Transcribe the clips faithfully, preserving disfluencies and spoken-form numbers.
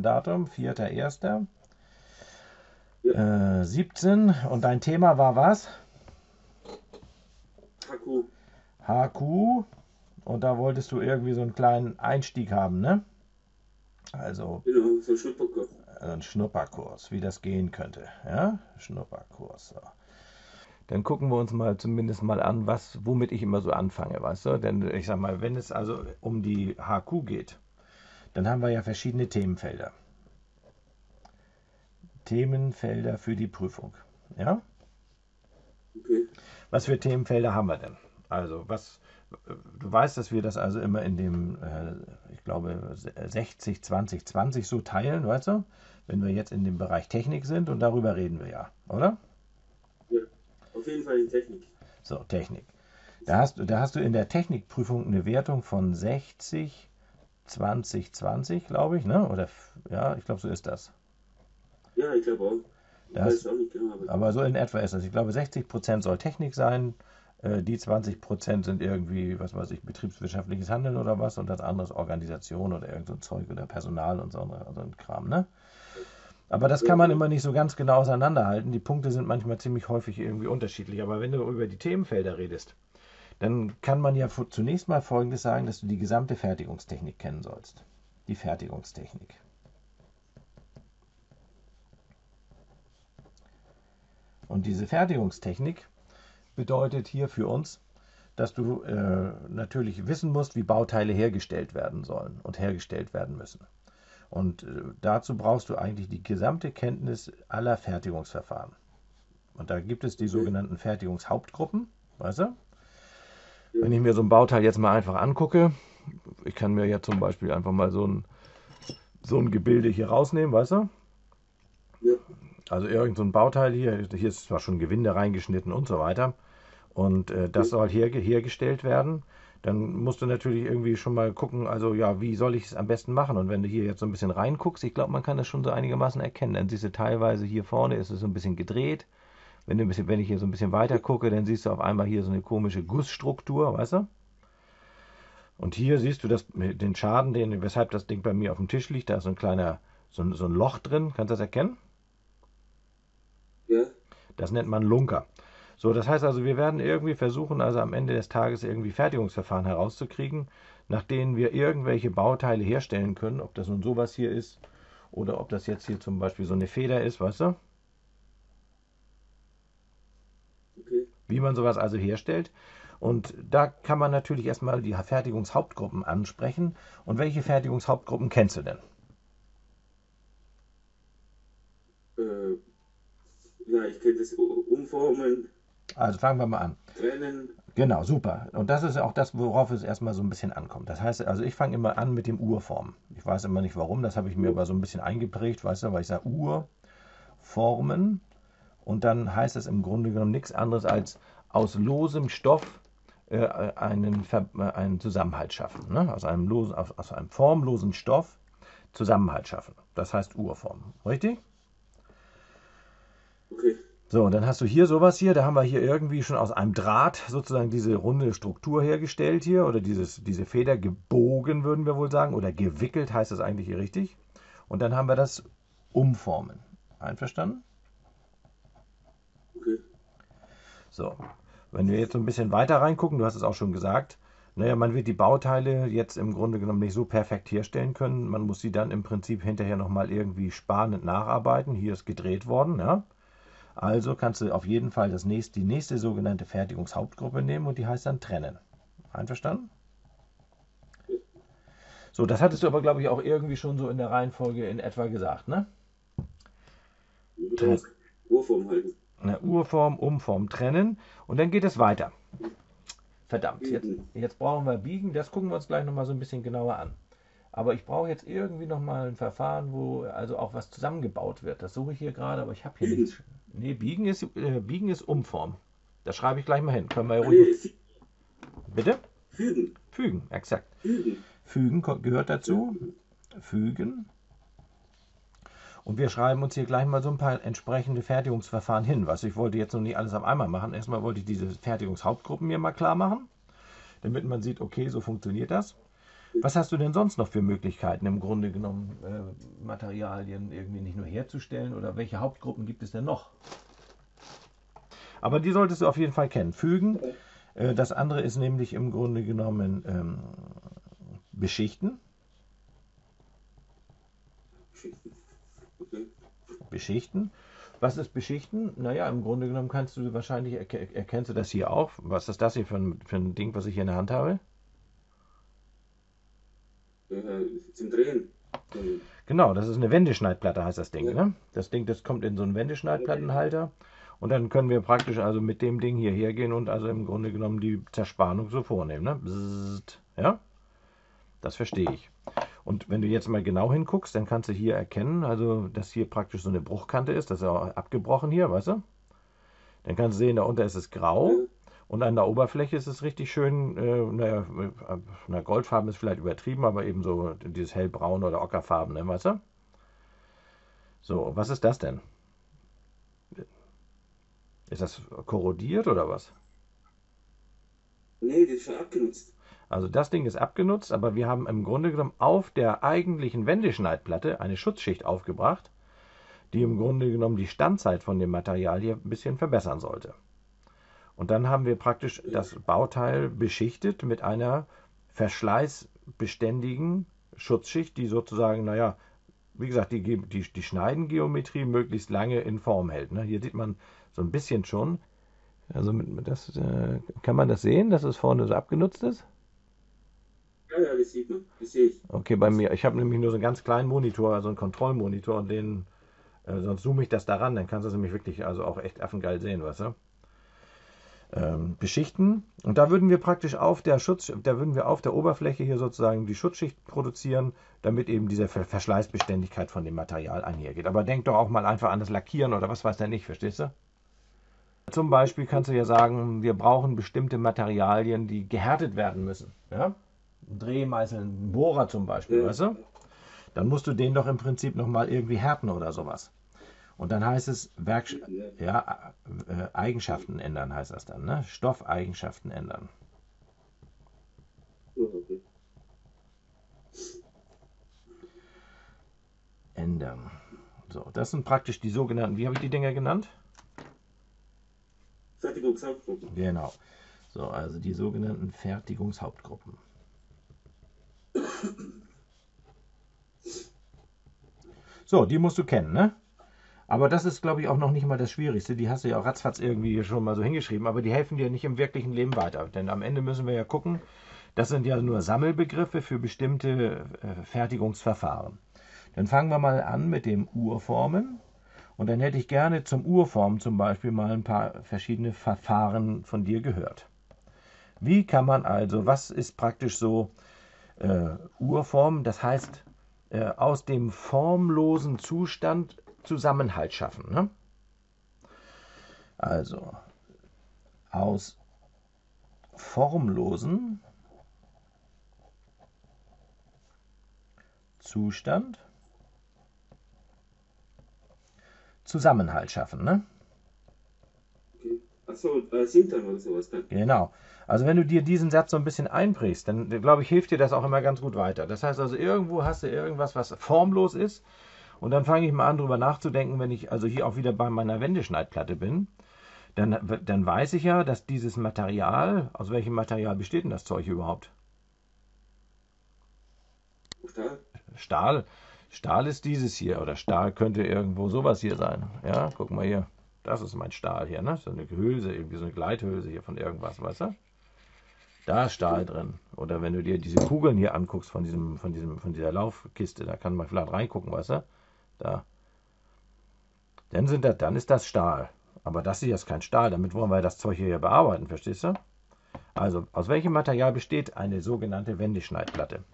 Datum, vierter erster Ja, äh, siebzehn. Und dein Thema war was? Akku. H Q. Und da wolltest du irgendwie so einen kleinen Einstieg haben, ne? Also Genau, so ein Schnupperkurs. äh, ein Schnupperkurs, wie das gehen könnte. Ja, Schnupperkurs. So. Dann gucken wir uns mal zumindest mal an, was, womit ich immer so anfange, weißt du? Denn ich sag mal, wenn es also um die H Q geht, dann haben wir ja verschiedene Themenfelder. Themenfelder für die Prüfung. Ja? Okay. Was für Themenfelder haben wir denn? Also, was, du weißt, dass wir das also immer in dem, äh, ich glaube, sechzig, zwanzig, zwanzig so teilen, weißt du? Wenn wir jetzt in dem Bereich Technik sind und darüber reden wir ja, oder? Ja, auf jeden Fall in Technik. So, Technik. Da hast, du- da hast du in der Technikprüfung eine Wertung von sechzig, zwanzig, zwanzig, glaube ich, ne? Oder, ja, ich glaube, so ist das. Ja, ich glaube auch. Da Ich weiß hast, es auch nicht genau, aber ich aber glaube. so in etwa ist das. Ich glaube, sechzig Prozent soll Technik sein, äh, die zwanzig Prozent sind irgendwie, was weiß ich, betriebswirtschaftliches Handeln oder was und das andere ist Organisation oder irgend so ein Zeug oder Personal und so, so ein Kram, ne? Aber das Ja, kann man genau. immer nicht so ganz genau auseinanderhalten. Die Punkte sind manchmal ziemlich häufig irgendwie unterschiedlich. Aber wenn du über die Themenfelder redest, dann kann man ja zunächst mal Folgendes sagen, dass du die gesamte Fertigungstechnik kennen sollst. Die Fertigungstechnik. Und diese Fertigungstechnik bedeutet hier für uns, dass du äh, natürlich wissen musst, wie Bauteile hergestellt werden sollen und hergestellt werden müssen. Und äh, dazu brauchst du eigentlich die gesamte Kenntnis aller Fertigungsverfahren. Und da gibt es die Okay. sogenannten Fertigungshauptgruppen, weißt du? Ja, Wenn ich mir so ein Bauteil jetzt mal einfach angucke, ich kann mir ja zum Beispiel einfach mal so ein, so ein Gebilde hier rausnehmen, weißt du? ja, Also irgend so ein Bauteil hier, hier ist zwar schon Gewinde reingeschnitten und so weiter. Und äh, das okay. soll herge hergestellt werden. Dann musst du natürlich irgendwie schon mal gucken, also ja, wie soll ich es am besten machen? Und wenn du hier jetzt so ein bisschen reinguckst, ich glaube, man kann das schon so einigermaßen erkennen. Dann siehst du teilweise hier vorne ist es so ein bisschen gedreht. Wenn, du ein bisschen, wenn ich hier so ein bisschen weiter gucke, dann siehst du auf einmal hier so eine komische Gussstruktur, weißt du? Und hier siehst du das, den Schaden, den, weshalb das Ding bei mir auf dem Tisch liegt. Da ist so ein kleiner, so ein, so ein Loch drin. Kannst du das erkennen? Ja, Das nennt man Lunker. So, das heißt also, wir werden irgendwie versuchen, also am Ende des Tages irgendwie Fertigungsverfahren herauszukriegen, nach denen wir irgendwelche Bauteile herstellen können, ob das nun sowas hier ist oder ob das jetzt hier zum Beispiel so eine Feder ist, weißt du? okay. Wie man sowas also herstellt. Und da kann man natürlich erstmal die Fertigungshauptgruppen ansprechen. Und welche Fertigungshauptgruppen kennst du denn? Äh, ja, ich könnte es u- umformen, Also fangen wir mal an. trennen. Genau, super. Und das ist auch das, worauf es erstmal so ein bisschen ankommt. Das heißt, also ich fange immer an mit dem Urformen. Ich weiß immer nicht warum, das habe ich mir Ja, aber so ein bisschen eingeprägt, weißt du, weil ich sage Urformen und dann heißt es im Grunde genommen nichts anderes als aus losem Stoff äh, einen, äh, einen Zusammenhalt schaffen. Ne? Aus, einem losen, aus, aus einem formlosen Stoff Zusammenhalt schaffen. Das heißt Urformen. Richtig? okay. So, und dann hast du hier sowas hier, da haben wir hier irgendwie schon aus einem Draht sozusagen diese runde Struktur hergestellt hier oder dieses, diese Feder gebogen, würden wir wohl sagen, oder gewickelt heißt das eigentlich hier richtig. Und dann haben wir das Umformen. Einverstanden? Okay. So, wenn wir jetzt so ein bisschen weiter reingucken, du hast es auch schon gesagt, naja, man wird die Bauteile jetzt im Grunde genommen nicht so perfekt herstellen können. Man muss sie dann im Prinzip hinterher nochmal irgendwie sparend nacharbeiten. Hier ist gedreht worden, ja. Also kannst du auf jeden Fall das nächste, die nächste sogenannte Fertigungshauptgruppe nehmen und die heißt dann trennen. Einverstanden? Ja, So, das hattest du aber, glaube ich, auch irgendwie schon so in der Reihenfolge in etwa gesagt, ne? ja, Tren Urform halten. ne, Urform, Umform, trennen und dann geht es weiter. Verdammt, jetzt, Biegen. jetzt brauchen wir biegen, das gucken wir uns gleich nochmal so ein bisschen genauer an. Aber ich brauche jetzt irgendwie nochmal ein Verfahren, wo also auch was zusammengebaut wird. Das suche ich hier gerade, aber ich habe hier nichts. Biegen. Nee, biegen ist, äh, biegen ist Umform. Das schreibe ich gleich mal hin. Können wir ja Ah, ruhig mal. nee, fü- Bitte? fügen. Fügen, exakt. Fügen. Fügen gehört Ja, dazu. Fügen. Und wir schreiben uns hier gleich mal so ein paar entsprechende Fertigungsverfahren hin. Was ich wollte jetzt noch nicht alles auf einmal machen. Erstmal wollte ich diese Fertigungshauptgruppen mir mal klar machen, damit man sieht, okay, so funktioniert das. Was hast du denn sonst noch für Möglichkeiten im Grunde genommen, äh, Materialien irgendwie nicht nur herzustellen oder welche Hauptgruppen gibt es denn noch? Aber die solltest du auf jeden Fall kennen. Fügen. Äh, das andere ist nämlich im Grunde genommen ähm, Beschichten. Okay. Beschichten. Was ist Beschichten? Naja, im Grunde genommen kannst du wahrscheinlich, erke- erkennst du das hier auch. Was ist das hier für ein, für ein Ding, was ich hier in der Hand habe? Äh, zum Drehen. Ähm, Genau, das ist eine Wendeschneidplatte, heißt das Ding. ja. Ne? Das Ding, das kommt in so einen Wendeschneidplattenhalter. Und dann können wir praktisch also mit dem Ding hier hergehen und also im Grunde genommen die Zerspannung so vornehmen. Ne? Bzzzt, ja, das verstehe ich. Und wenn du jetzt mal genau hinguckst, dann kannst du hier erkennen, also dass hier praktisch so eine Bruchkante ist. Das ist auch abgebrochen hier, weißt du? Dann kannst du sehen, darunter ist es grau. Ja. Und an der Oberfläche ist es richtig schön, äh, naja, na, Goldfarben ist vielleicht übertrieben, aber eben so dieses hellbraune oder ockerfarbene, weißt du? So, was ist das denn? Ist das korrodiert oder was? Nee, das ist schon abgenutzt. Also das Ding ist abgenutzt, aber wir haben im Grunde genommen auf der eigentlichen Wendeschneidplatte eine Schutzschicht aufgebracht, die im Grunde genommen die Standzeit von dem Material hier ein bisschen verbessern sollte. Und dann haben wir praktisch das Bauteil beschichtet mit einer verschleißbeständigen Schutzschicht, die sozusagen, naja, wie gesagt, die, die, die Schneidengeometrie möglichst lange in Form hält. Ne? Hier sieht man so ein bisschen schon. Also mit, mit das, äh, kann man das sehen, dass es vorne so abgenutzt ist? Ja, ja, das sieht man. Das sehe ich. Okay, bei mir. Ich habe nämlich nur so einen ganz kleinen Monitor, also einen Kontrollmonitor und den, äh, sonst zoome ich das daran, dann kannst du es nämlich wirklich also auch echt affengeil sehen, weißt du? Ähm, beschichten. Und da würden wir praktisch auf der Schutz, da würden wir auf der Oberfläche hier sozusagen die Schutzschicht produzieren, damit eben diese Ver Verschleißbeständigkeit von dem Material einhergeht. Aber denk doch auch mal einfach an das Lackieren oder was weiß der nicht, verstehst du? Zum Beispiel kannst du ja sagen, wir brauchen bestimmte Materialien, die gehärtet werden müssen. Ja? Ein Drehmeißel, ein Bohrer zum Beispiel, Ja. weißt du? Dann musst du den doch im Prinzip nochmal irgendwie härten oder sowas. Und dann heißt es Werk Ja. ja, äh, Eigenschaften ändern, heißt das dann, ne? Stoffeigenschaften ändern. Oh, okay. Ändern. So, das sind praktisch die sogenannten, wie habe ich die Dinger genannt? Fertigungshauptgruppen. Genau. So, also die sogenannten Fertigungshauptgruppen. So, die musst du kennen, ne? Aber das ist, glaube ich, auch noch nicht mal das Schwierigste. Die hast du ja auch ratzfatz irgendwie schon mal so hingeschrieben, aber die helfen dir nicht im wirklichen Leben weiter. Denn am Ende müssen wir ja gucken, das sind ja nur Sammelbegriffe für bestimmte äh, Fertigungsverfahren. Dann fangen wir mal an mit dem Urformen. Und dann hätte ich gerne zum Urformen zum Beispiel mal ein paar verschiedene Verfahren von dir gehört. Wie kann man also, was ist praktisch so äh, Urformen? Das heißt, äh, aus dem formlosen Zustand Zusammenhalt schaffen. Ne? Also, aus formlosen Zustand Zusammenhalt schaffen. Ne? Okay. Achso, äh, Sintern oder sowas dann. Genau. Also wenn du dir diesen Satz so ein bisschen einprägst, dann glaube ich, hilft dir das auch immer ganz gut weiter. Das heißt also, irgendwo hast du irgendwas, was formlos ist. Und dann fange ich mal an, drüber nachzudenken, wenn ich also hier auch wieder bei meiner Wendeschneidplatte bin. Dann, dann weiß ich ja, dass dieses Material, aus welchem Material besteht denn das Zeug überhaupt? Stahl. Stahl. Stahl ist dieses hier, oder Stahl könnte irgendwo sowas hier sein. Ja, guck mal hier. Das ist mein Stahl hier, ne? So eine Hülse, irgendwie so eine Gleithülse hier von irgendwas, weißt du? Da ist Stahl drin. Oder wenn du dir diese Kugeln hier anguckst von diesem, von diesem, von dieser Laufkiste, da kann man vielleicht reingucken, weißt du? Da. Dann sind das, dann ist das Stahl. Aber das hier ist kein Stahl, damit wollen wir das Zeug hier bearbeiten, verstehst du? Also, aus welchem Material besteht eine sogenannte Wendeschneidplatte?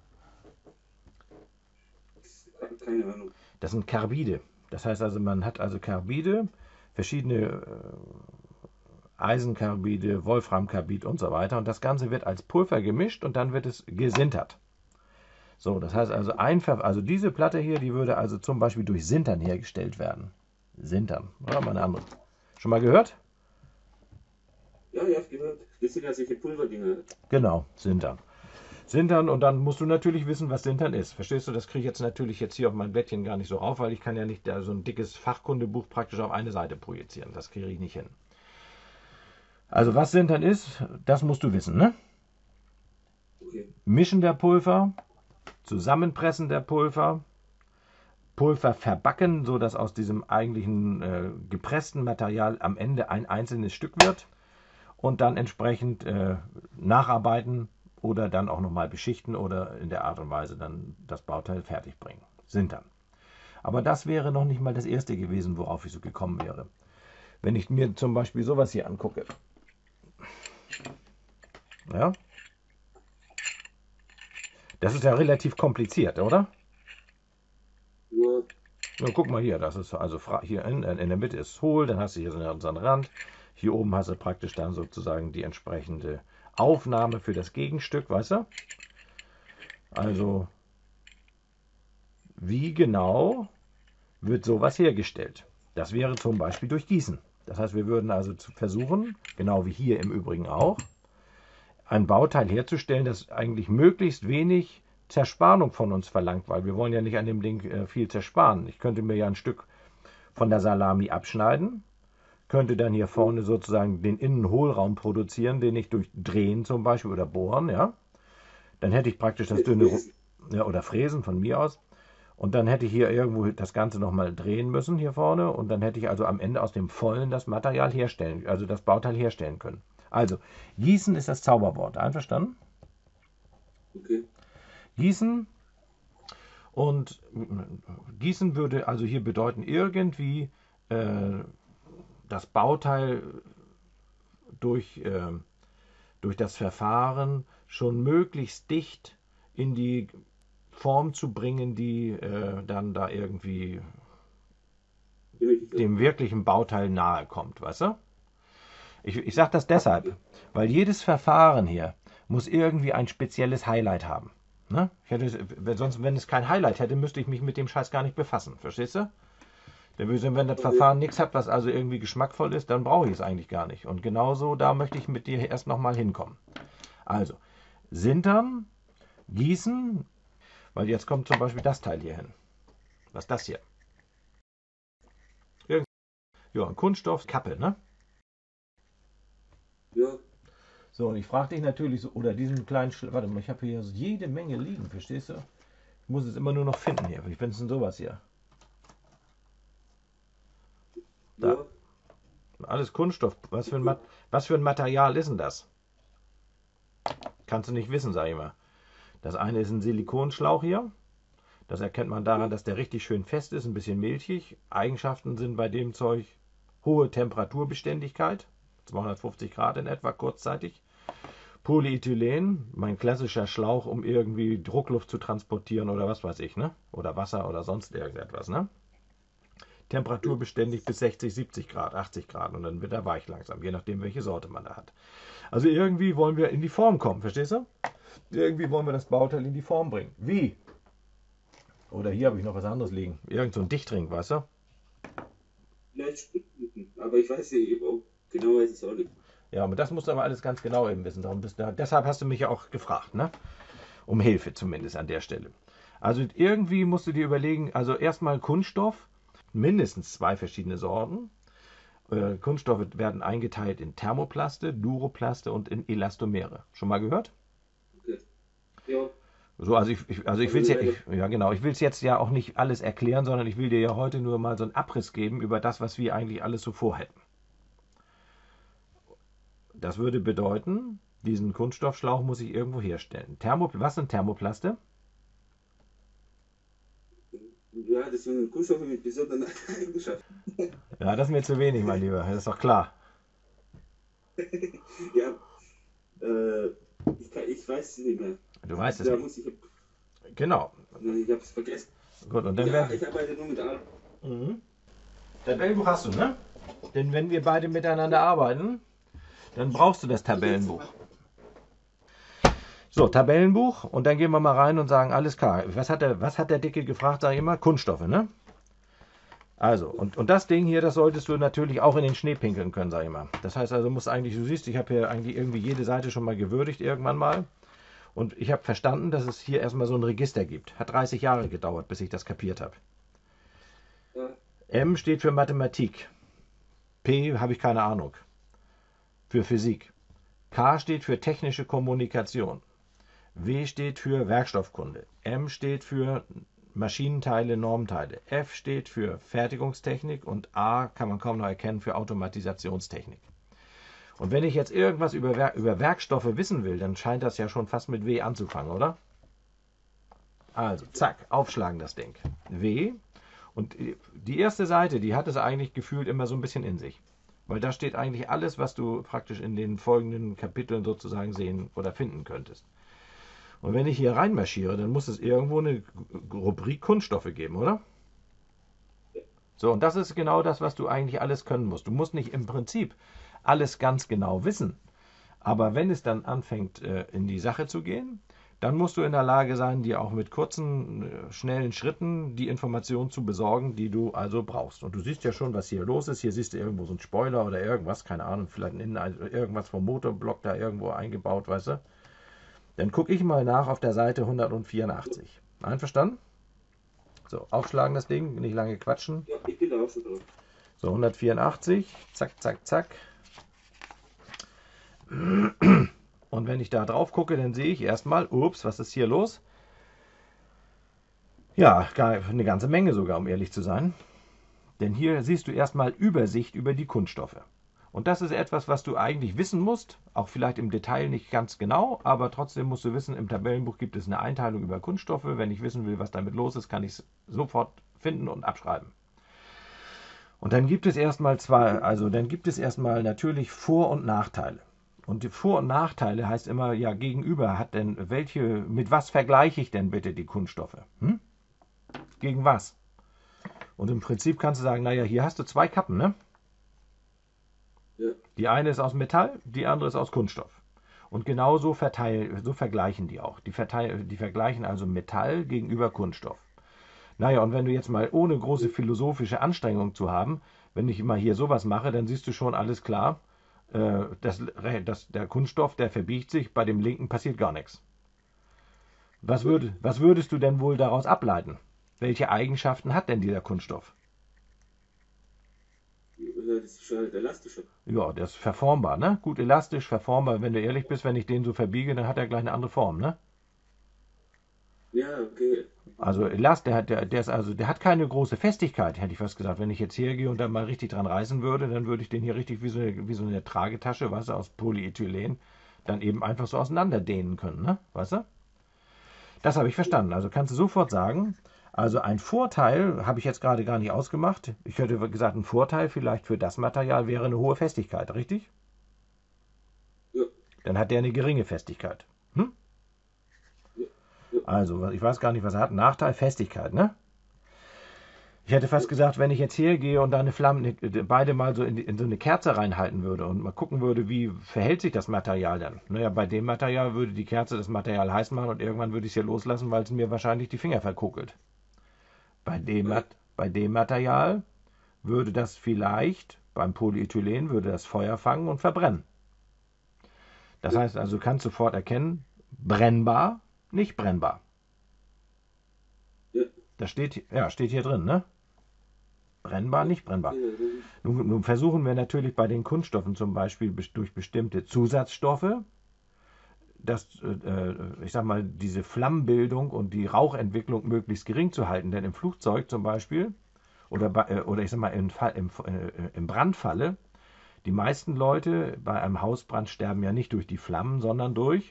Keine Ahnung. Das sind Carbide. Das heißt also, man hat also Carbide, verschiedene äh, Eisencarbide, Wolframcarbid und so weiter. Und das Ganze wird als Pulver gemischt und dann wird es gesintert. So, das heißt also, einfach, also diese Platte hier, die würde also zum Beispiel durch Sintern hergestellt werden. Sintern, oder mal eine andere. Schon mal gehört? Ja, ja, ich gehört. Das sind ja solche Pulverdinger. Genau, Sintern. Sintern, und dann musst du natürlich wissen, was Sintern ist. Verstehst du? Das kriege ich jetzt natürlich jetzt hier auf mein Blättchen gar nicht so rauf, weil ich kann ja nicht da so ein dickes Fachkundebuch praktisch auf eine Seite projizieren. Das kriege ich nicht hin. Also was Sintern ist, das musst du wissen, ne? Okay. Mischen der Pulver, Zusammenpressen der Pulver, Pulver verbacken, sodass aus diesem eigentlichen äh, gepressten Material am Ende ein einzelnes Stück wird, und dann entsprechend äh, nacharbeiten oder dann auch nochmal beschichten oder in der Art und Weise dann das Bauteil fertig bringen. Sintern. Aber das wäre noch nicht mal das erste gewesen, worauf ich so gekommen wäre. Wenn ich mir zum Beispiel sowas hier angucke. Ja. Das ist ja relativ kompliziert, oder? Ja. Ja, guck mal hier, das ist also hier in, in der Mitte ist hohl, dann hast du hier so einen, so einen Rand. Hier oben hast du praktisch dann sozusagen die entsprechende Aufnahme für das Gegenstück, weißt du? Also, wie genau wird sowas hergestellt? Das wäre zum Beispiel durch Gießen. Das heißt, wir würden also versuchen, genau wie hier im Übrigen auch, ein Bauteil herzustellen, das eigentlich möglichst wenig Zersparung von uns verlangt, weil wir wollen ja nicht an dem Ding äh, viel zersparen. Ich könnte mir ja ein Stück von der Salami abschneiden, könnte dann hier vorne sozusagen den Innenhohlraum produzieren, den ich durch Drehen zum Beispiel oder Bohren, ja. Dann hätte ich praktisch das dünne, ja, oder Fräsen von mir aus. Und dann hätte ich hier irgendwo das Ganze nochmal drehen müssen hier vorne, und dann hätte ich also am Ende aus dem Vollen das Material herstellen, also das Bauteil herstellen können. Also, Gießen ist das Zauberwort. Einverstanden? Okay. Gießen. Und Gießen würde also hier bedeuten, irgendwie äh, das Bauteil durch, äh, durch das Verfahren schon möglichst dicht in die Form zu bringen, die äh, dann da irgendwie dem wirklichen Bauteil nahe kommt, weißt du? Ich, ich sage das deshalb, weil jedes Verfahren hier muss irgendwie ein spezielles Highlight haben. Ne? Ich hätte, sonst, wenn es kein Highlight hätte, müsste ich mich mit dem Scheiß gar nicht befassen. Verstehst du? Wenn das Verfahren nichts hat, was also irgendwie geschmackvoll ist, dann brauche ich es eigentlich gar nicht. Und genauso, da möchte ich mit dir erst nochmal hinkommen. Also, Sintern, Gießen, weil jetzt kommt zum Beispiel das Teil hier hin. Was ist das hier? Ja, ein Kunststoff, Kappe, ne? Ja. So, und ich frage dich natürlich so, oder diesen kleinen, Schl warte mal, ich habe hier jede Menge liegen, verstehst du? Ich muss es immer nur noch finden hier. Wie findest du denn sowas hier? Da. Ja. Alles Kunststoff. Was für, ein Mat was für ein Material ist denn das? Kannst du nicht wissen, sag ich mal. Das eine ist ein Silikonschlauch hier. Das erkennt man daran, dass der richtig schön fest ist, ein bisschen milchig. Eigenschaften sind bei dem Zeug hohe Temperaturbeständigkeit, zweihundertfünfzig Grad in etwa, kurzzeitig. Polyethylen, mein klassischer Schlauch, um irgendwie Druckluft zu transportieren oder was weiß ich, ne? Oder Wasser oder sonst irgendetwas, ne? Temperaturbeständig bis sechzig, siebzig Grad, achtzig Grad, und dann wird er weich langsam, je nachdem, welche Sorte man da hat. Also irgendwie wollen wir in die Form kommen, verstehst du? Irgendwie wollen wir das Bauteil in die Form bringen. Wie? Oder hier habe ich noch was anderes liegen. Irgend so ein Dichtring, weißt du? Vielleicht, aber ich weiß nicht, genau weiß ich es auch nicht. Ja, aber das musst du aber alles ganz genau eben wissen. Darum bist du, deshalb hast du mich ja auch gefragt, ne? Um Hilfe zumindest an der Stelle. Also irgendwie musst du dir überlegen, also erstmal Kunststoff, mindestens zwei verschiedene Sorten. Äh, Kunststoffe werden eingeteilt in Thermoplaste, Duroplaste und in Elastomere. Schon mal gehört? Okay. Ja. So, also ich, ich also ich will es ja, ich, ja genau, ich will es jetzt ja auch nicht alles erklären, sondern ich will dir ja heute nur mal so einen Abriss geben über das, was wir eigentlich alles so vorhätten. Das würde bedeuten, diesen Kunststoffschlauch muss ich irgendwo herstellen. Thermo, was sind Thermoplaste? Ja, das sind Kunststoffe mit besonderen Eigenschaften. Ja, das ist mir zu wenig, mein Lieber, das ist doch klar. Ja, äh, ich, kann, ich weiß es nicht mehr. Du weißt es da nicht. Muss ich, Genau. ich habe es vergessen. Gut, und dann Ja, werden. ich arbeite nur mit A. Mhm. Tabellenbuch hast du, ne? Denn wenn wir beide miteinander arbeiten, dann brauchst du das Tabellenbuch. So, Tabellenbuch, und dann gehen wir mal rein und sagen, alles klar. Was hat der, was hat der Dicke gefragt, sage ich immer? Kunststoffe, ne? Also, und, und das Ding hier, das solltest du natürlich auch in den Schnee pinkeln können, sage ich mal. Das heißt also, musst eigentlich, du siehst, ich habe hier eigentlich irgendwie jede Seite schon mal gewürdigt irgendwann mal. Und ich habe verstanden, dass es hier erstmal so ein Register gibt. Hat dreißig Jahre gedauert, bis ich das kapiert habe. Ja, M steht für Mathematik. P habe ich keine Ahnung. Für Physik. K steht für technische Kommunikation. W steht für Werkstoffkunde. M steht für Maschinenteile, Normteile. F steht für Fertigungstechnik und A kann man kaum noch erkennen für Automatisationstechnik. Und wenn ich jetzt irgendwas über, Wer über Werkstoffe wissen will, dann scheint das ja schon fast mit W anzufangen, oder? Also, zack, aufschlagen das Ding. W. Und die erste Seite, die hat es eigentlich gefühlt immer so ein bisschen in sich. Weil da steht eigentlich alles, was du praktisch in den folgenden Kapiteln sozusagen sehen oder finden könntest. Und wenn ich hier reinmarschiere, dann muss es irgendwo eine Rubrik Kunststoffe geben, oder? So, und das ist genau das, was du eigentlich alles können musst. Du musst nicht im Prinzip alles ganz genau wissen. Aber wenn es dann anfängt, in die Sache zu gehen, dann musst du in der Lage sein, dir auch mit kurzen, schnellen Schritten die Informationen zu besorgen, die du also brauchst. Und du siehst ja schon, was hier los ist. Hier siehst du irgendwo so einen Spoiler oder irgendwas, keine Ahnung, vielleicht irgendwas vom Motorblock da irgendwo eingebaut, weißt du? Dann gucke ich mal nach auf der Seite hundertvierundachtzig. Einverstanden? So, aufschlagen das Ding, nicht lange quatschen. ja, ich bin da auch so drauf. So, hundertvierundachtzig, zack, zack, zack. Und wenn ich da drauf gucke, dann sehe ich erstmal, ups, was ist hier los? Ja, eine ganze Menge sogar, um ehrlich zu sein. Denn hier siehst du erstmal Übersicht über die Kunststoffe. Und das ist etwas, was du eigentlich wissen musst, auch vielleicht im Detail nicht ganz genau, aber trotzdem musst du wissen, im Tabellenbuch gibt es eine Einteilung über Kunststoffe. Wenn ich wissen will, was damit los ist, kann ich es sofort finden und abschreiben. Und dann gibt es erstmal zwei, also dann gibt es erstmal natürlich Vor- und Nachteile. Und die Vor- und Nachteile heißt immer, ja, gegenüber hat denn welche, mit was vergleiche ich denn bitte die Kunststoffe? Hm? Gegen was? Und im Prinzip kannst du sagen, naja, hier hast du zwei Kappen, ne? Ja, Die eine ist aus Metall, die andere ist aus Kunststoff. Und genau so, verteil, so vergleichen die auch. Die, verteil, die vergleichen also Metall gegenüber Kunststoff. Naja, und wenn du jetzt mal ohne große philosophische Anstrengung zu haben, wenn ich mal hier sowas mache, dann siehst du schon alles klar, äh, das, das, der Kunststoff, der verbiegt sich, bei dem linken passiert gar nichts. Was, würd, was würdest du denn wohl daraus ableiten? Welche Eigenschaften hat denn dieser Kunststoff? ja, das ist schon halt elastischer. Ja, der ist verformbar, ne? Gut elastisch, verformbar. Wenn du ehrlich bist, wenn ich den so verbiege, dann hat er gleich eine andere Form, ne? Ja, okay. Also Elast, der hat, der, der ist also, der hat keine große Festigkeit, hätte ich fast gesagt. Wenn ich jetzt hergehe und da mal richtig dran reißen würde, dann würde ich den hier richtig wie so eine, wie so eine Tragetasche, weißt du, aus Polyethylen, dann eben einfach so auseinanderdehnen können, ne? Weißt du? Das habe ich verstanden. Also kannst du sofort sagen, also ein Vorteil habe ich jetzt gerade gar nicht ausgemacht. Ich hätte gesagt, ein Vorteil vielleicht für das Material wäre eine hohe Festigkeit, richtig? Ja, Dann hat der eine geringe Festigkeit. Hm? ja, ja. Also, ich weiß gar nicht, was er hat. Nachteil, Festigkeit, ne? Ich hätte fast gesagt, wenn ich jetzt hergehe und da eine Flamme, beide mal so in, die, in so eine Kerze reinhalten würde und mal gucken würde, wie verhält sich das Material dann. Naja, bei dem Material würde die Kerze das Material heiß machen und irgendwann würde ich es hier loslassen, weil es mir wahrscheinlich die Finger verkokelt. Bei dem, bei dem Material würde das vielleicht, beim Polyethylen, würde das Feuer fangen und verbrennen. Das heißt also, du kannst sofort erkennen, brennbar, nicht brennbar. Ja. Das steht, ja, steht hier drin, ne? Brennbar, nicht brennbar. Ja, Nun, nun versuchen wir natürlich bei den Kunststoffen zum Beispiel durch bestimmte Zusatzstoffe, dass, äh, ich sag mal, diese Flammenbildung und die Rauchentwicklung möglichst gering zu halten. Denn im Flugzeug zum Beispiel, oder, bei, äh, oder ich sag mal, im, im, äh, im Brandfalle, die meisten Leute bei einem Hausbrand sterben ja nicht durch die Flammen, sondern durch,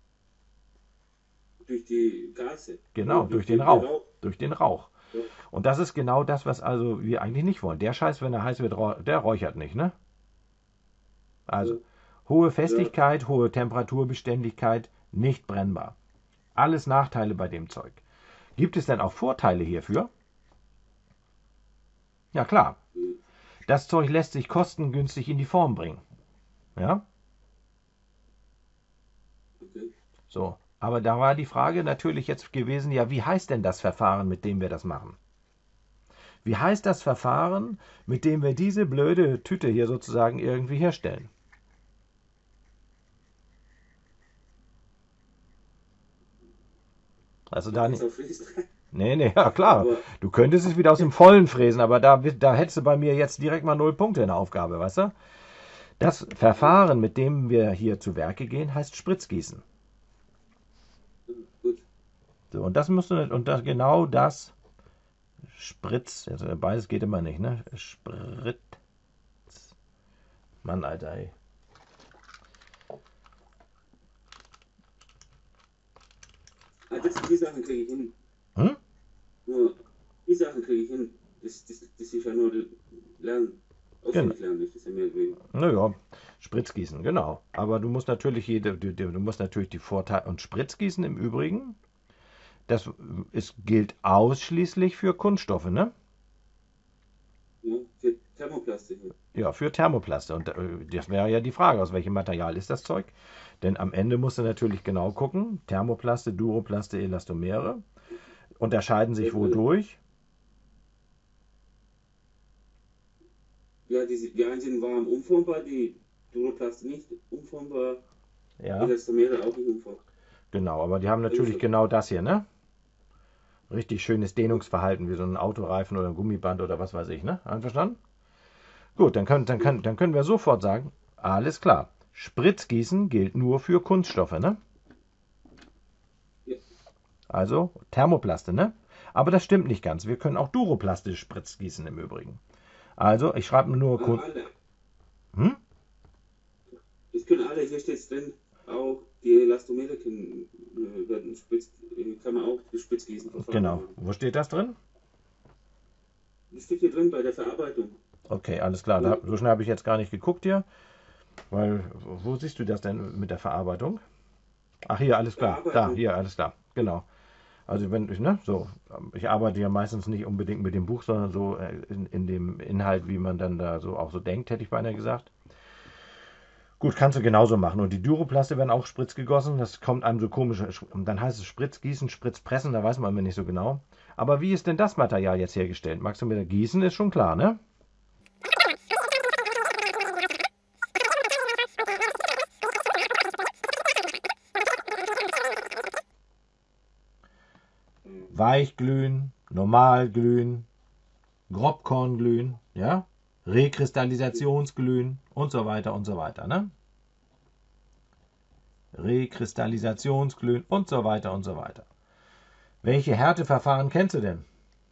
durch die Gase. genau, Ja, durch den Rauch, durch den Rauch. Ja. Und das ist genau das, was also wir eigentlich nicht wollen. Der Scheiß, wenn er heiß wird, der räuchert nicht, ne? Also, Ja. hohe Festigkeit, hohe Temperaturbeständigkeit, nicht brennbar. Alles Nachteile bei dem Zeug. Gibt es denn auch Vorteile hierfür? Ja, klar. Das Zeug lässt sich kostengünstig in die Form bringen. Ja? Okay. So. Aber da war die Frage natürlich jetzt gewesen, ja, wie heißt denn das Verfahren, mit dem wir das machen? Wie heißt das Verfahren, mit dem wir diese blöde Tüte hier sozusagen irgendwie herstellen? Also da Jetzt nicht. auf Fräsen. Nee, nee, ja klar. Aber Du könntest es wieder aus dem Vollen fräsen, aber da, da hättest du bei mir jetzt direkt mal null Punkte in der Aufgabe, weißt du? Das Verfahren, mit dem wir hier zu Werke gehen, heißt Spritzgießen. gut. So, und das musst du, und das, genau das Spritz, also beides geht immer nicht, ne? Spritz. Mann, Alter, ey. Ah, das, die Sachen kriege ich hin. Hm? Nur, die Sachen kriege ich hin. Das, das, das ist ja nur Lernen. Auswendig lernen, ist das ja mehr oder weniger. Naja, Spritzgießen, genau. Aber du musst natürlich jede, du, du musst natürlich die Vorteile und Spritzgießen im Übrigen, das ist, gilt ausschließlich für Kunststoffe, ne? Ja, für Thermoplaste hier. Ja, für Thermoplaste. Und äh, das wäre ja die Frage, aus welchem Material ist das Zeug? Denn am Ende musst du natürlich genau gucken. Thermoplaste, Duroplaste, Elastomere unterscheiden sich wodurch? Ja, die, die einen sind warm umformbar, die Duroplaste nicht umformbar, Ja, Elastomere auch nicht umformbar. genau. Aber die haben natürlich genau das hier, ne? Richtig schönes Dehnungsverhalten, wie so ein Autoreifen oder ein Gummiband oder was weiß ich, ne? Einverstanden? Gut, dann können, dann, können, dann können wir sofort sagen, alles klar. Spritzgießen gilt nur für Kunststoffe, ne? Ja. Also Thermoplaste, ne? Aber das stimmt nicht ganz. Wir können auch Duroplaste Spritzgießen im Übrigen. Also, ich schreibe nur Ah, Kun alle. hm? Das können alle, hier steht es drin, auch die Elastomere können, äh, werden spitz, äh, kann man auch das Spritzgießen verfahren. Genau. Wo steht das drin? Das steht hier drin bei der Verarbeitung. Okay, alles klar. Da, so schnell habe ich jetzt gar nicht geguckt hier. Weil, wo siehst du das denn mit der Verarbeitung? Ach, hier, alles klar. Da, Verarbeitung. hier, alles klar. Genau. Also wenn ich, ne, so, ich arbeite ja meistens nicht unbedingt mit dem Buch, sondern so äh, in, in dem Inhalt, wie man dann da so auch so denkt, hätte ich beinahe gesagt. Gut, kannst du genauso machen. Und die Duroplaste werden auch spritzgegossen. Das kommt einem so komisch. Dann heißt es Spritzgießen, Spritzpressen, da weiß man immer nicht so genau. Aber wie ist denn das Material jetzt hergestellt? Magst du mir da gießen? Ist schon klar, ne? Weichglühen, Normalglühen, Grobkornglühen, ja? Rekristallisationsglühen und so weiter und so weiter, ne? Rekristallisationsglühen und so weiter und so weiter. Welche Härteverfahren kennst du denn?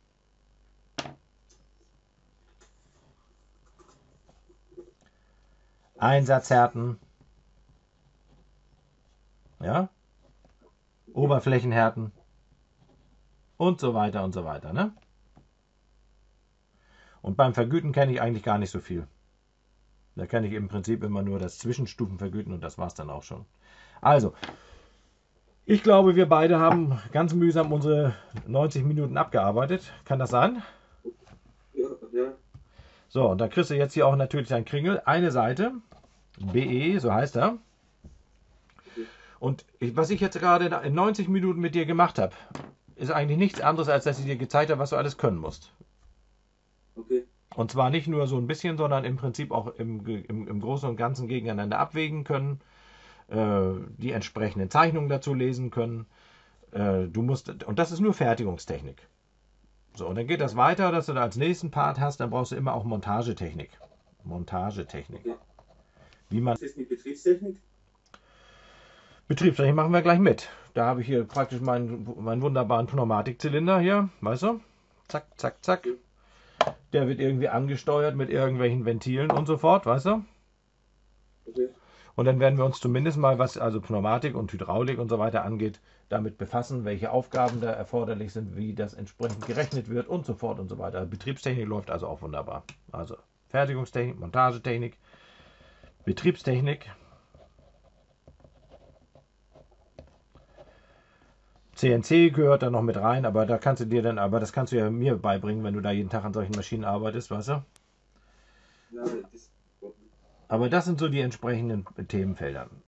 Einsatzhärten, ja? Oberflächenhärten und so weiter und so weiter, ne? Und beim Vergüten kenne ich eigentlich gar nicht so viel. Da kenne ich im Prinzip immer nur das Zwischenstufenvergüten und das war es dann auch schon. Also, ich glaube, wir beide haben ganz mühsam unsere neunzig Minuten abgearbeitet. Kann das sein? Ja, ja. So, und dann kriegst du jetzt hier auch natürlich ein Kringel. Eine Seite, B E, so heißt er. Und ich, was ich jetzt gerade in neunzig Minuten mit dir gemacht habe, ist eigentlich nichts anderes, als dass ich dir gezeigt habe, was du alles können musst. Okay. Und zwar nicht nur so ein bisschen, sondern im Prinzip auch im, im, im Großen und Ganzen gegeneinander abwägen können, äh, die entsprechenden Zeichnungen dazu lesen können. Äh, du musst, und das ist nur Fertigungstechnik. So, und dann geht das weiter, dass du da als nächsten Part hast, dann brauchst du immer auch Montagetechnik. Montagetechnik. Ja. Wie man Was ist mit Betriebstechnik? Betriebstechnik machen wir gleich mit. Da habe ich hier praktisch meinen, meinen wunderbaren Pneumatikzylinder hier, weißt du? Zack, zack, zack. Der wird irgendwie angesteuert mit irgendwelchen Ventilen und so fort, weißt du? Okay. Und dann werden wir uns zumindest mal, was also Pneumatik und Hydraulik und so weiter angeht, damit befassen, welche Aufgaben da erforderlich sind, wie das entsprechend gerechnet wird und so fort und so weiter. Betriebstechnik läuft also auch wunderbar. Also Fertigungstechnik, Montagetechnik, Betriebstechnik, C N C gehört da noch mit rein, aber da kannst du dir dann, aber das kannst du ja mir beibringen, wenn du da jeden Tag an solchen Maschinen arbeitest, weißt du? Ja, das, Aber das sind so die entsprechenden Themenfelder.